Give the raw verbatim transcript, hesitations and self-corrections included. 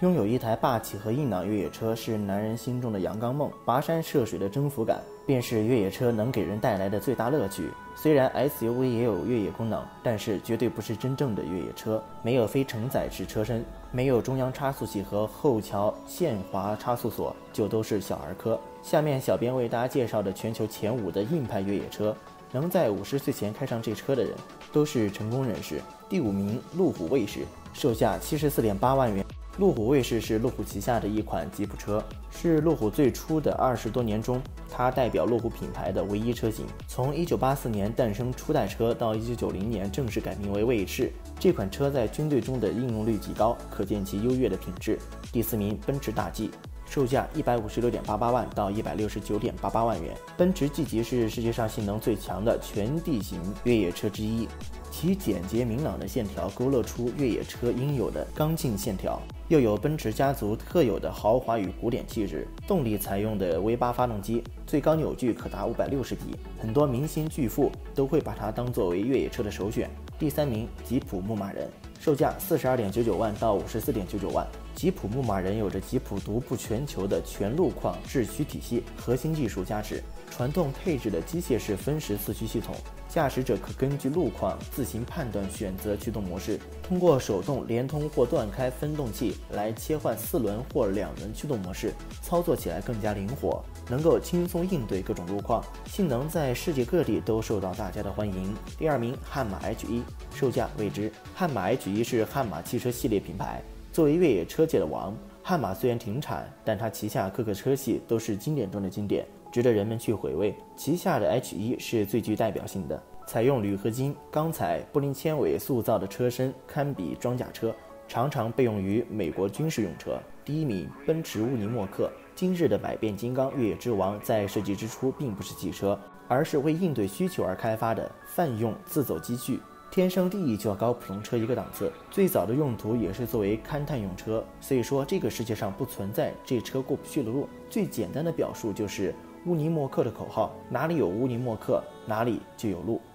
拥有一台霸气和硬朗越野车是男人心中的阳刚梦，跋山涉水的征服感便是越野车能给人带来的最大乐趣。虽然 S U V 也有越野功能，但是绝对不是真正的越野车，没有非承载式车身，没有中央差速器和后桥限滑差速锁，就都是小儿科。下面小编为大家介绍的全球前五的硬派越野车，能在五十岁前开上这车的人都是成功人士。第五名，路虎卫士，售价 七十四点八万元。路虎卫士是路虎旗下的一款吉普车，是路虎最初的二十多年中，它代表路虎品牌的唯一车型。从一九八四年诞生初代车到一九九零年正式改名为卫士，这款车在军队中的应用率极高，可见其优越的品质。第四名，奔驰大 G， 售价一百五十六点八八万到一百六十九点八八万元。奔驰 G 级是世界上性能最强的全地形越野车之一，其简洁明朗的线条勾勒出越野车应有的刚劲线条，又有奔驰家族特有的豪华与古典气质。动力采用的 V 八 发动机，最高扭矩可达五百六十匹，很多明星巨富都会把它当作为越野车的首选。第三名，吉普牧马人，售价 四十二点九九万到五十四点九九万。吉普牧马人有着吉普独步全球的全路况智驱体系，核心技术加持，传动配置的机械式分时四驱系统，驾驶者可根据路况自行判断选择驱动模式，通过手动连通或断开分动器来切换四轮或两轮驱动模式，操作起来更加灵活，能够轻松应对各种路况，性能在世界各地都受到大家的欢迎。第二名，悍马 H 一， 售价未知。悍马 H 一 是悍马汽车系列品牌，作为越野车界的王，悍马虽然停产，但它旗下各个车系都是经典中的经典，值得人们去回味。旗下的 H 一 是最具代表性的，采用铝合金、钢材、玻璃纤维塑造的车身堪比装甲车，常常被用于美国军事用车。第一名，奔驰乌尼莫克。今日的百变金刚越野之王在设计之初并不是汽车，而是为应对需求而开发的泛用自走机具，天生地义就要高普通车一个档次。最早的用途也是作为勘探用车，所以说这个世界上不存在这车过不去的路。最简单的表述就是乌尼莫克的口号，哪里有乌尼莫克，哪里就有路。